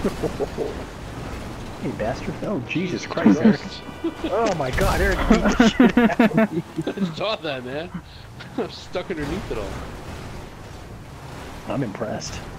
Hey, bastard. Oh, Jesus Christ, Eric. Oh my god, Eric beat the shit out of me. I saw that, man. I'm stuck underneath it all. I'm impressed.